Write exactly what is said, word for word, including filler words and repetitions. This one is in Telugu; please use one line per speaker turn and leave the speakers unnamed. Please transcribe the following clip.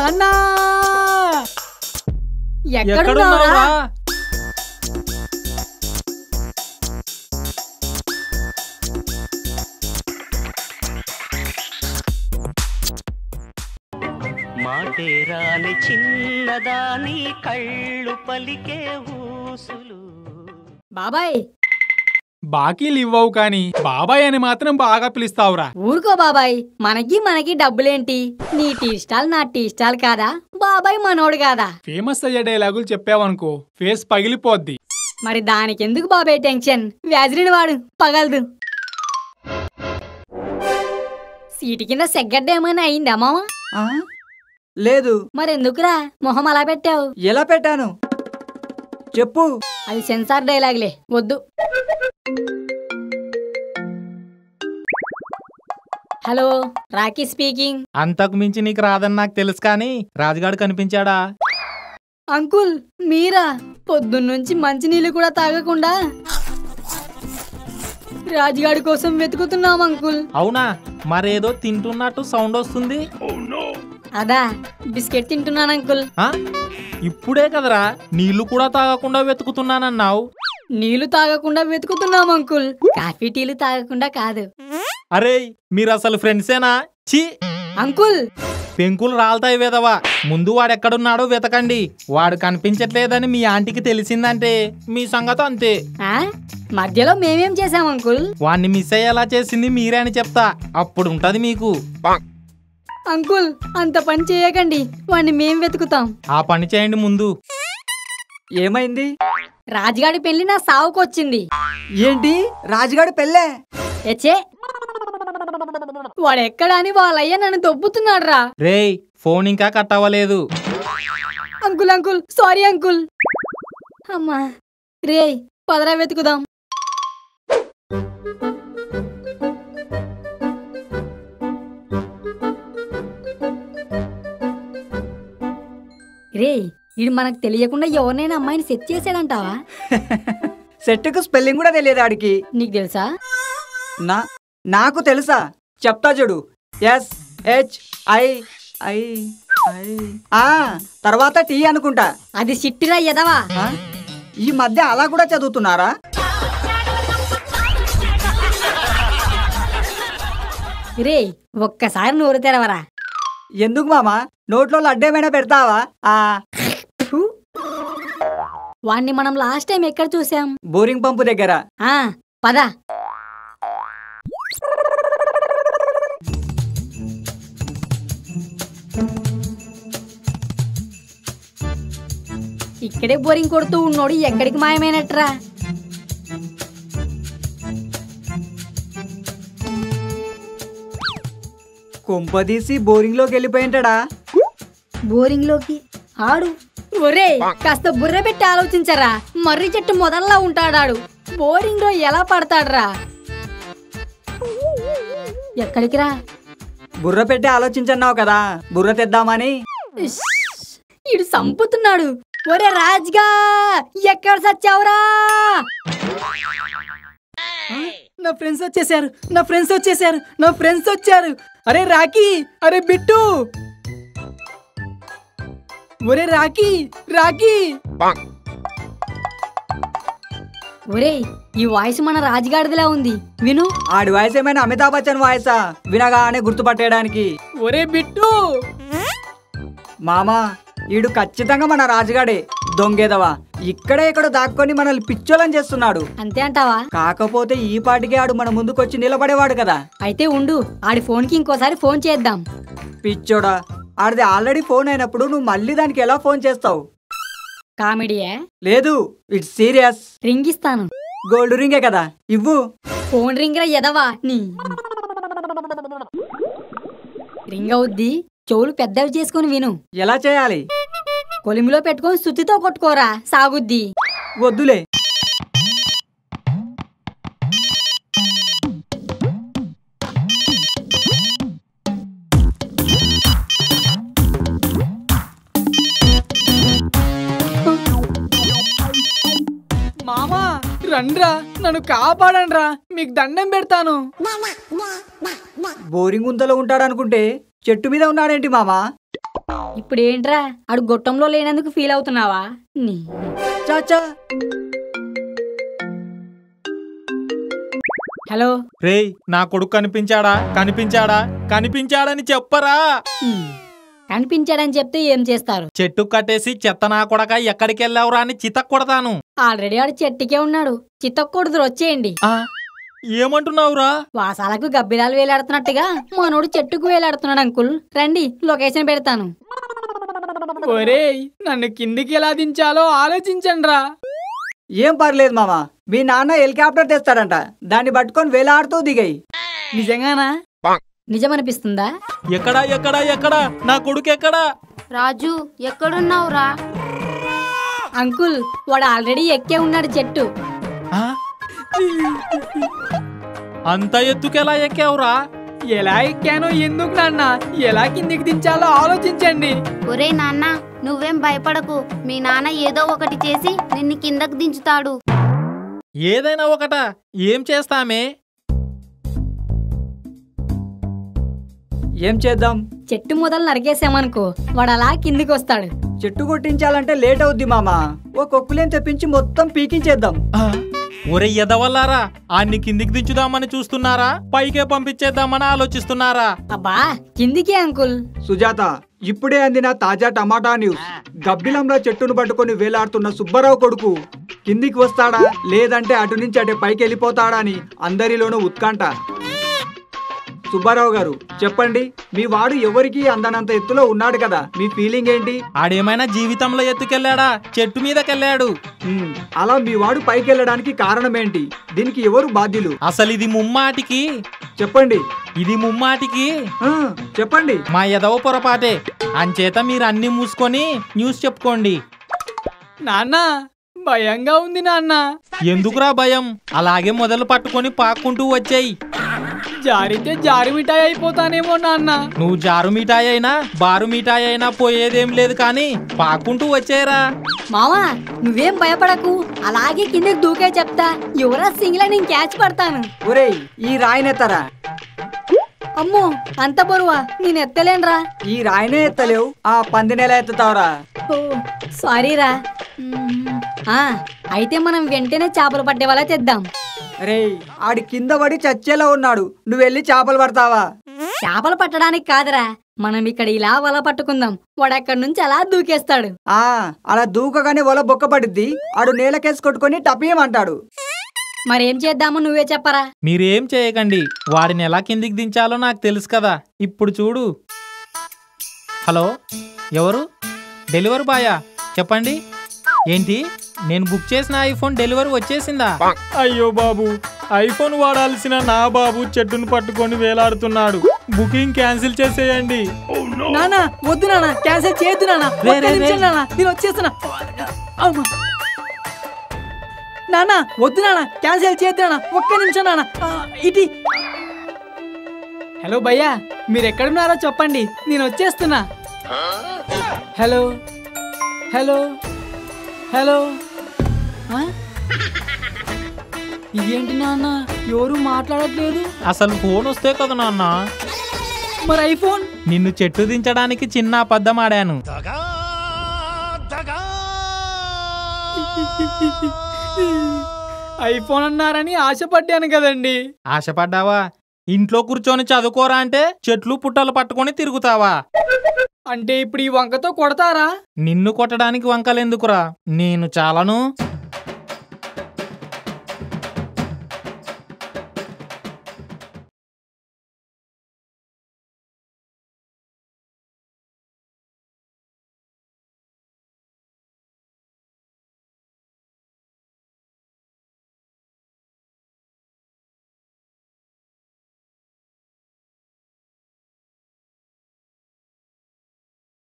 నాన్న ఎక్కడున్నావురా?
మాటేరాని చిన్నదాని కళ్ళు పలికే ఊసులు.
బాబాయ్
బాకీలు ఇవ్వవు కాని బాబాయ్ అని మాత్రం బాగా పిలుస్తావురా.
ఊరుకో బాబాయ్, మనకి మనకి డబ్బులేంటి? నీ టీ స్టాల్ నా టీ స్టాల్ కాదా? బాబాయ్ మనోడు కాదా?
ఫేమస్ అయ్యే డైలాగులు చెప్పావనుకో ఫేస్ పగిలిపోద్ది.
మరి దానికెందుకు బాబాయ్ టెన్షన్? వ్యాజిలిన్ వాడు, పగలదు. సీటు కింద సెగ్గడ్డ ఏమైనా అయిందా మామ?
లేదు.
మరెందుకురా మొహం అలా పెట్టావు?
ఎలా పెట్టాను చెప్పు.
అది సెన్సార్ డైలాగ్లే, వద్దు. Hello, Rocky speaking.
అంతకు మించి నీకు రాదని నాకు తెలుసు కానీ రాజుగాడు కనిపించాడా?
అంకుల్ మీరా? పొద్దున్నుంచి మంచినీళ్ళు కూడా తాగకుండా రాజుగాడి కోసం వెతుకుతున్నాం అంకుల్.
అవునా? మరేదో తింటున్నట్టు సౌండ్ వస్తుంది.
అదా బిస్కెట్ తింటున్నాను అంకుల్.
ఇప్పుడే కదరా నీళ్లు కూడా తాగకుండా వెతుకుతున్నానన్నావు.
నీళ్లు తాగకుండా వెతుకుతున్నాం అంకుల్, కాఫీ టీలు తాగకుండా కాదు.
అరే మీరు అసలు ఫ్రెండ్సేనా? ఛీ
అంకుల్,
పెంకులు రాలతాయి వేదవా. ముందు వాడెక్కడున్నాడో వెతకండి. వాడు కనిపించట్లేదని మీ ఆంటీకి తెలిసిందంటే మీ సంగతి అంతే.
మధ్యలో మేమేం చేసాం అంకుల్?
వాణ్ణి మిస్ అయ్యేలా చేసింది మీరే అని చెప్తా, అప్పుడు ఉంటది మీకు.
అంకుల్ అంత పని చేయకండి, వాణ్ణి మేం వెతుకుతాం.
ఆ పని చేయండి ముందు.
ఏమైంది?
రాజుగాడి పెళ్లి నా సావుకొచ్చింది.
ఏంటి రాజుగాడి పెళ్ళే?
ఎచ్చే, వాడెక్కడా అని వాళ్ళయ్య నన్ను దొబ్బుతున్నాడు రా.
రేయ్ ఫోన్ ఇంకా కట్ అవ్వలేదు.
Uncle uncle sorry uncle. అమ్మా రేయ్ పదరా వెతుకుదాం. రే ఇది మనకు తెలియకుండా ఎవరినైనా అమ్మాయిని సెట్ చేసాడంటావా?
సెట్కు స్పెల్లింగ్ కూడా తెలియదు ఆడికి.
నీకు తెలుసా?
నా నాకు తెలుసా, చెప్తా చూడు. S H I I I ఆ తర్వాత టీ అనుకుంటా.
అది సిట్టిరా ఎదవా.
ఈ మధ్య అలా కూడా చదువుతున్నారా?
రే ఒక్కసారి నోరు తెరవరా.
ఎందుకు మామా, నోట్లో లడ్డేమైనా పెడతావా? ఆ
వాణ్ణి మనం లాస్ట్ టైం ఎక్కడ చూసాం?
బోరింగ్ పంపు దగ్గర.
ఆ పద. ఇక్కడే బోరింగ్ కొడుతూ ఉన్నోడు ఎక్కడికి మాయమైనట్రా?
కొంపదీసి బోరింగ్ లోకి వెళ్ళిపోయింటాడా?
బోరింగ్ లోకి ఆడు. ఒరే కాస్త బుర్ర పెట్టి ఆలోచించరా. మర్రి చెట్టు మొదల్లా ఉంటాడాడు, బోరింగ్ లో ఎలా పడతాడ్రా? ఎక్కడికి రా?
బుర్ర పెట్టి ఆలోచించన్నావు కదా, బుర్ర తెద్దామని.
ఇడు సంపుతున్నాడు. ఒరే రాజ్గా ఎక్కడ సచ్చావురా?
నా ఫ్రెండ్స్ వచ్చేసారు, నా ఫ్రెండ్స్ వచ్చేసారు, నా ఫ్రెండ్స్ వచ్చారు. అరే రాకీ, అరే బిట్టు, ఒరే రాకీ రాకీ.
ఒరే ఈ వాయిస్ మన రాజుగాడిదిలా ఉంది, విను.
ఆడి వాయిస్ ఏమైనా అమితాబ్ బచ్చన్ వాయిసా? వినగానే గుర్తుపట్టేయడానికి.
ఒరే బిట్టు.
మామా ఈడు ఖచ్చితంగా మన రాజుగాడే, దొంగేదవా. ఇక్కడే ఇక్కడ దాక్కొని మనల్ని పిచ్చోలని చేస్తున్నాడు.
అంతే అంటావా?
కాకపోతే ఈ పాటికి ఆడు మన ముందుకొచ్చి నిలబడేవాడు కదా.
అయితే ఉండు, ఆడి ఫోన్ కి ఇంకోసారి ఫోన్ చేద్దాం.
పిచ్చోడా, ఆడిది ఆల్రెడీ ఫోన్ అయినప్పుడు నువ్వు మళ్ళీ దానికి ఎలా ఫోన్ చేస్తావు?
కామెడీయే?
లేదు, ఇట్స్ సీరియస్.
రింగ్ ఇస్తాను.
గోల్డ్ రింగే కదా, ఇవ్వు.
ఫోన్ రింగ్ రా ఎదవా. నీ రింగ్ అవుద్ది, చెవులు పెద్దవి చేసుకుని విను.
ఎలా చేయాలి?
కొలిమిలో పెట్టుకొని సుత్తితో కొట్టుకోరా, సాగుద్ది.
వద్దులే.
మామా రండ్రా, నన్ను కాపాడండ్రా, మీకు దండం పెడతాను.
బోరింగ్ గుంతలో ఉంటాడనుకుంటే చెట్టు మీద ఉన్నాడేంటి మామా?
ఇప్పుడు ఏంట్రా ఆడు గొట్టంలో లేనందుకు ఫీల్ అవుతున్నావా నీ
చాచా
హలో
రేయ్ నా కొడుకు కనిపించాడా కనిపించాడా కనిపించాడని చెప్పరా.
ఉమ్, కనిపించాడని చెప్తే ఏం చేస్తారు?
చెట్టు కట్టేసి చెత్త నా కొడక ఎక్కడికి వెళ్ళావురా అని చితక్ కొడతాను.
ఆల్రెడీ ఆడు చెట్టుకే ఉన్నాడు, చిత్తకూడదు వచ్చేయండి.
ఆ, ఏమంటున్నావురా?
వాసాలకు గబ్బిలాలు వేలాడుతున్నట్టుగా మనోడు చెట్టుకు వేలాడుతున్నాడు అంకుల్. రండి లొకేషన్ పెడతాను.
ఒరేయ్ నన్ను కిందికి ఎలా దించాలో ఆలోచించండి రా.
ఏం పర్లేదు మామ, మీ నాన్న హెలికాప్టర్ తెస్తాడంట, దాన్ని పట్టుకొని వేలాడుతూ దిగాయి.
నిజంగానా?
నిజమనిపిస్తుందా?
ఎక్కడా ఎక్కడా ఎక్కడా నా కొడుకు ఎక్కడా?
రాజు ఎక్కడున్నావురా?
అంకుల్ వాడు ఆల్రెడీ ఎక్కే ఉన్నాడు చెట్టు.
ఆ? అంత ఎత్తుకెలా ఎక్కావురా?
ఎలా ఎక్కానో ఎందుకు నాన్న, ఎలా కిందికి దించాలో ఆలోచించండి.
ఒరే నాన్న నువ్వేం భయపడకు, మీ నాన్న ఏదో ఒకటి చేసి నిన్ను కిందకు దించుతాడు.
ఏదైనా ఒకట ఏం చేస్తామే?
ఏం చేద్దాం?
చెట్టు మొదలు నరికేసామనుకో వాడు అలా కిందికి వస్తాడు.
చెట్టు కొట్టించాలంటే లేట్ అవుద్ది మామ, ఓ కొక్కులేం తెప్పించి మొత్తం పీకించేద్దాం.
ఆ, ఒరే ఎదవల్లారా, ఆన్ని కిందికి దించుదామని చూస్తున్నారా, పైకే పంపించేద్దామని ఆలోచిస్తున్నారా?
అబ్బా కిందికి అంకుల్.
సుజాత, ఇప్పుడే అందిన తాజా టమాటా న్యూస్. గబ్బిలంలో చెట్టును పట్టుకొని వేలాడుతున్న సుబ్బారావు కొడుకు కిందికి వస్తాడా లేదంటే అటు నుంచి అటే పైకి వెళ్ళిపోతాడా అని అందరిలోనూ ఉత్కంఠ. సుబ్బారావు గారు చెప్పండి, మీ వాడు ఎవరికి అందనంత ఎత్తులో ఉన్నాడు కదా, మీ ఫీలింగ్ ఏంటి?
ఆడేమైనా జీవితంలో ఎత్తుకెళ్ళాడా? చెట్టు మీదకెళ్ళాడు.
ఉమ్, అలా మీ వాడు పైకి వెళ్ళడానికి కారణం ఏంటి? దీనికి ఎవరు బాధ్యులు?
అసలు ఇది ముమ్మాటికి
చెప్పండి.
ఇది ముమ్మాటికి
ఆ, చెప్పండి.
మా ఎదవ పొరపాటే. అంచేత మీరు అన్ని మూసుకొని న్యూస్ చెప్పుకోండి.
నాన్న భయంగా ఉంది నాన్న.
ఎందుకురా భయం? అలాగే మొదలు పట్టుకొని పాక్కుంటూ వచ్చాయి.
జారితే జారి మిఠాయి అయిపోతానేమో నాన్న.
నువ్వు జారు మిఠాయి అయినా బారు మిఠాయి అయినా పోయేదేం లేదు కానీ పాక్కుంటూ వచ్చేరా.
మావా నువ్వేం భయపడకు, అలాగే కిందకి దూకే చెప్తా. యువరాజ్ సింగ్ లా నేను క్యాచ్ పడతాను.
ఒరేయ్ ఈ రాయినెత్తరా.
అమ్మో అంత బరువా, నేను ఎత్తలేనురా.
ఈ రాయినే ఎత్తలేవు, ఆ పందినేలా ఎత్తుతావురా?
ఓ సారీరా. మ్మ్. ఆ అయితే మనం వెంటనే చేపలు పట్టే వాళ్ళ తెద్దాం.
రే ఆడి కింద పడి చచ్చేలా ఉన్నాడు, నువ్వు వెళ్ళి చేపలు పడతావా?
చేపలు పట్టడానికి కాదురా, మనం ఇక్కడ ఇలా వల పట్టుకుందాం. వాడు అక్కడి నుంచి అలా దూకేస్తాడు.
ఆ అలా దూకగానే వల బొక్క పడిద్ది, ఆడు నేలకేసి కొట్టుకొని టపీయమంటాడు.
మరేం చేద్దామో నువ్వే చెప్పరా.
మీరేం చేయకండి, వాడిని ఎలా కిందికి దించాలో నాకు తెలుసు కదా. ఇప్పుడు చూడు. హలో, ఎవరు? డెలివరీ బాయా? చెప్పండి. ఏంటి, నేను బుక్ చేసిన ఐఫోన్ డెలివరీ వచ్చేసిందా? అయ్యో బాబు, ఐఫోన్ వాడాల్సిన నా బాబు చెట్టును పట్టుకొని వేలాడుతున్నాడు. బుకింగ్ క్యాన్సిల్ చేసేయండి.
నాన్న వద్దు నాన్న, క్యాన్సిల్ చేయొద్దు నాన్న.
రే,
ఒక్క
రే,
నిమిషం
రే.
నాన్న, నేను వచ్చేస్తున్నా. అమ్మా. నాన్న వద్దు నాన్న, క్యాన్సిల్ చేయొద్దు నాన్న, ఒక్క నిమిషం నాన్న. ఆ, ఇటీ. హలో భయ్యా, మీరు ఎక్కడున్నారో చెప్పండి, నేను వచ్చేస్తున్నా. Hello hello hello. ఆ? ఇదేంటి నాన్న, ఎవరు మాట్లాడట్లేదు?
అసలు ఫోన్ వస్తే కదా నాన్న.
మరి ఐఫోన్?
నిన్ను చెట్టు దించడానికి చిన్న అబద్ధం ఆడాను.
ఐఫోన్ అన్నారని ఆశపడ్డాను కదండి.
ఆశపడ్డావా? ఇంట్లో కూర్చొని చదువుకోరా అంటే చెట్లు పుట్టలు పట్టుకొని తిరుగుతావా?
అంటే ఇప్పుడు ఈ వంకతో కొడతారా?
నిన్ను కొట్టడానికి వంకలెందుకురా, నేను చాలను.